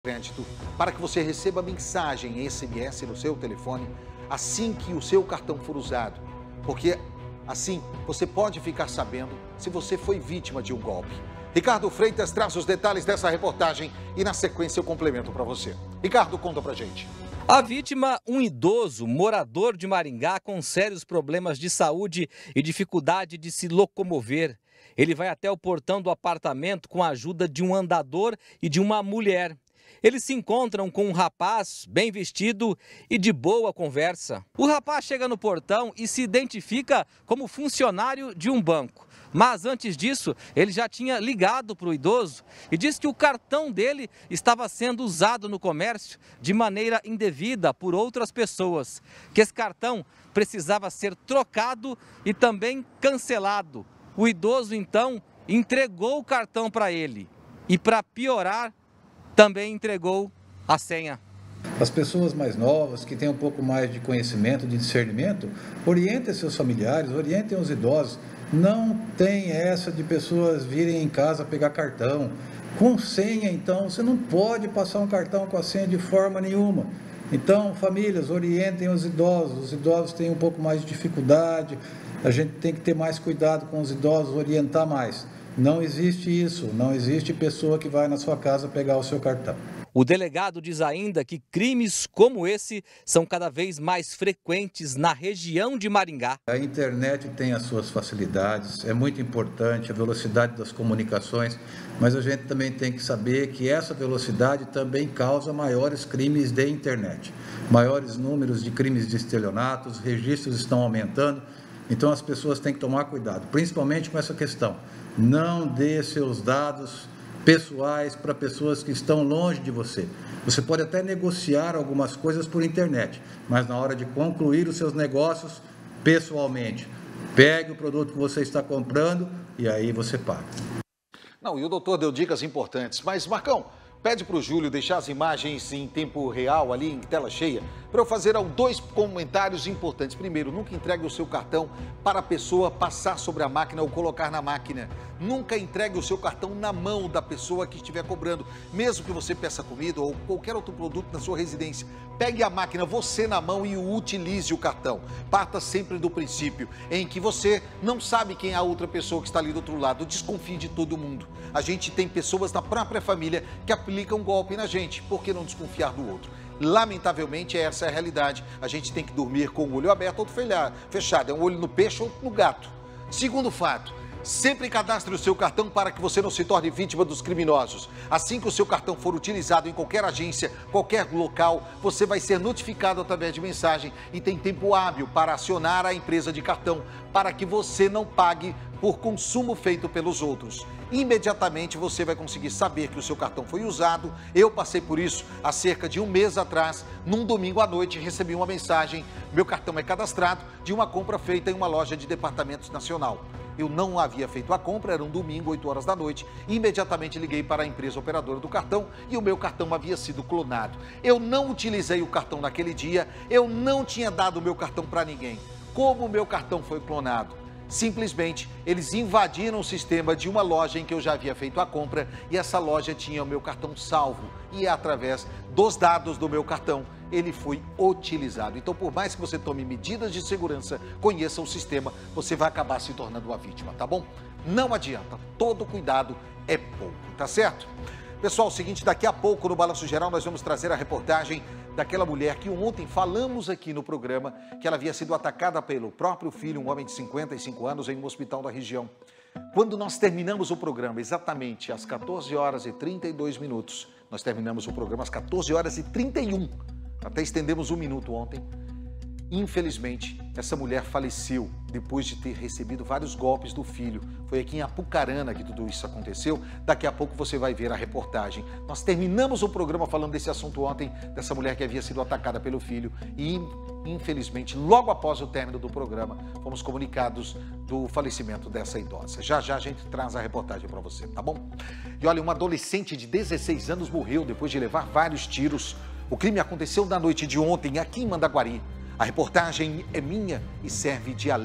crédito para que você receba mensagem em SMS no seu telefone assim que o seu cartão for usado, porque assim você pode ficar sabendo se você foi vítima de um golpe. Ricardo Freitas traz os detalhes dessa reportagem e na sequência eu complemento para você. Ricardo, conta pra gente. A vítima, um idoso morador de Maringá com sérios problemas de saúde e dificuldade de se locomover. Ele vai até o portão do apartamento com a ajuda de um andador e de uma mulher. Eles se encontram com um rapaz bem vestido e de boa conversa. O rapaz chega no portão e se identifica como funcionário de um banco. Mas antes disso, ele já tinha ligado para o idoso e disse que o cartão dele estava sendo usado no comércio de maneira indevida por outras pessoas. Que esse cartão precisava ser trocado e também cancelado. O idoso, então, entregou o cartão para ele e, para piorar, também entregou a senha. As pessoas mais novas, que têm um pouco mais de conhecimento, de discernimento, orientem seus familiares, orientem os idosos. Não tem essa de pessoas virem em casa pegar cartão. Com senha, então, você não pode passar um cartão com a senha de forma nenhuma. Então, famílias, orientem os idosos têm um pouco mais de dificuldade, a gente tem que ter mais cuidado com os idosos, orientar mais. Não existe isso, não existe pessoa que vai na sua casa pegar o seu cartão. O delegado diz ainda que crimes como esse são cada vez mais frequentes na região de Maringá. A internet tem as suas facilidades, é muito importante a velocidade das comunicações, mas a gente também tem que saber que essa velocidade também causa maiores crimes de internet. Maiores números de crimes de estelionato, os registros estão aumentando, então as pessoas têm que tomar cuidado, principalmente com essa questão. Não dê seus dados pessoais para pessoas que estão longe de você. Você pode até negociar algumas coisas por internet, mas na hora de concluir os seus negócios, pessoalmente, pegue o produto que você está comprando e aí você paga. Não, e o doutor deu dicas importantes, mas Marcão, pede para o Júlio deixar as imagens em tempo real, ali em tela cheia, para eu fazer dois comentários importantes. Primeiro, nunca entregue o seu cartão para a pessoa passar sobre a máquina ou colocar na máquina. Nunca entregue o seu cartão na mão da pessoa que estiver cobrando. Mesmo que você peça comida ou qualquer outro produto na sua residência, pegue a máquina você na mão e utilize o cartão. Parta sempre do princípio em que você não sabe quem é a outra pessoa que está ali do outro lado. Desconfie de todo mundo. A gente tem pessoas na própria família que aplicam golpe na gente. Por que não desconfiar do outro? Lamentavelmente, essa é a realidade. A gente tem que dormir com o olho aberto ou fechado. É um olho no peixe ou no gato. Segundo fato, sempre cadastre o seu cartão para que você não se torne vítima dos criminosos. Assim que o seu cartão for utilizado em qualquer agência, qualquer local, você vai ser notificado através de mensagem e tem tempo hábil para acionar a empresa de cartão para que você não pague por consumo feito pelos outros. Imediatamente você vai conseguir saber que o seu cartão foi usado. Eu passei por isso há cerca de um mês atrás. Num domingo à noite recebi uma mensagem: meu cartão é cadastrado, de uma compra feita em uma loja de departamentos nacional. Eu não havia feito a compra, era um domingo, 8 horas da noite. Imediatamente liguei para a empresa operadora do cartão e o meu cartão havia sido clonado. Eu não utilizei o cartão naquele dia, eu não tinha dado o meu cartão para ninguém. Como o meu cartão foi clonado? Simplesmente, eles invadiram o sistema de uma loja em que eu já havia feito a compra e essa loja tinha o meu cartão salvo. E através dos dados do meu cartão, ele foi utilizado. Então, por mais que você tome medidas de segurança, conheça o sistema, você vai acabar se tornando uma vítima, tá bom? Não adianta, todo cuidado é pouco, tá certo? Pessoal, é o seguinte, daqui a pouco no Balanço Geral nós vamos trazer a reportagem daquela mulher que ontem falamos aqui no programa que ela havia sido atacada pelo próprio filho, um homem de 55 anos, em um hospital da região. Quando nós terminamos o programa, exatamente às 14 horas e 32 minutos, nós terminamos o programa às 14 horas e 31, até estendemos um minuto ontem. Infelizmente, essa mulher faleceu depois de ter recebido vários golpes do filho. Foi aqui em Apucarana que tudo isso aconteceu. Daqui a pouco você vai ver a reportagem. Nós terminamos o programa falando desse assunto ontem, dessa mulher que havia sido atacada pelo filho. E, infelizmente, logo após o término do programa, fomos comunicados do falecimento dessa idosa. Já já a gente traz a reportagem para você, tá bom? E olha, uma adolescente de 16 anos morreu depois de levar vários tiros. O crime aconteceu na noite de ontem, aqui em Mandaguari. A reportagem é minha e serve de alerta.